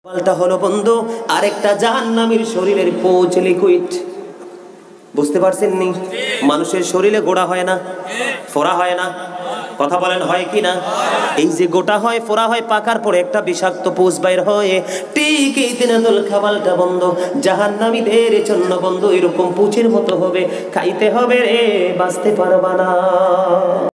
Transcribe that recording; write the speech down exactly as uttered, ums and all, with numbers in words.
পাল্টা হলো বন্ধু আরেকটা জাহান্নামীর শরীরের পোচ লিকুইড। বুঝতে পারছেন নি? মানুষের শরীরে গোড়া হয় না, ফোড়া হয় না? কথা বলেন হয় কি না? এই যে গোটা হয়, ফোড়া হয়, পাকার পরে একটা বিষাক্ত পোষ বাইর হয়। ঠিক এই দিনাদুল খাবালটা বন্ধু জাহান্নামীদের জন্য বন্ধু এরকম পুচের মতো হবে, খাইতে হবে রে, বাঁচতে পারবা না।